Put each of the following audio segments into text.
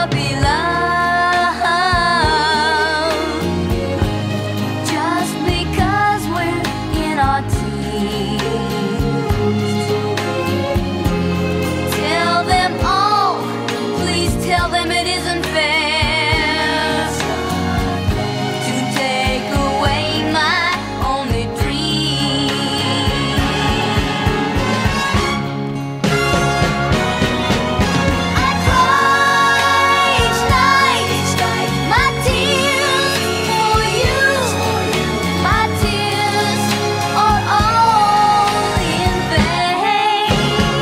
puppy love. Just because we're in our teens, tell them all, please tell them it isn't fair to take away my only dream. I cry each night, my tears for you. My tears are all in vain.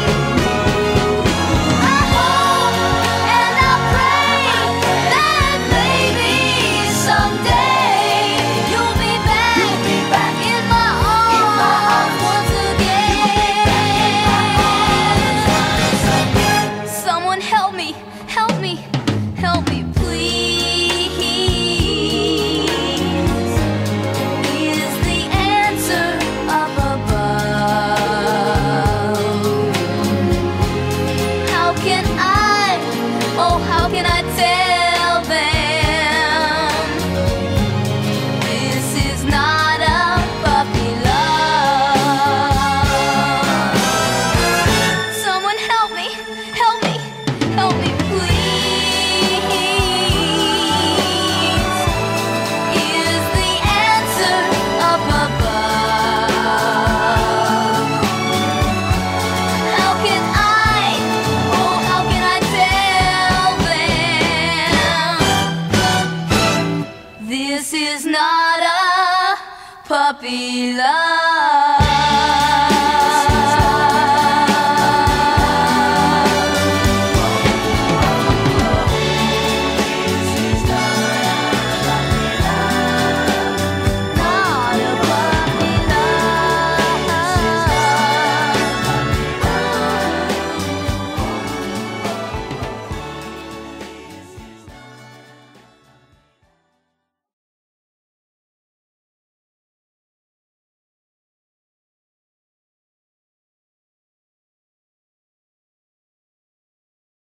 I hope and I pray that maybe someday you'll be back in my arms once again. Someone help me, help me, help me, please. Is the answer up above? How can I, oh how can I tell them this is not a puppy love? Someone help me, help me, help me, please. Is the answer up above? How can I, oh how can I tell them this is not a puppy love?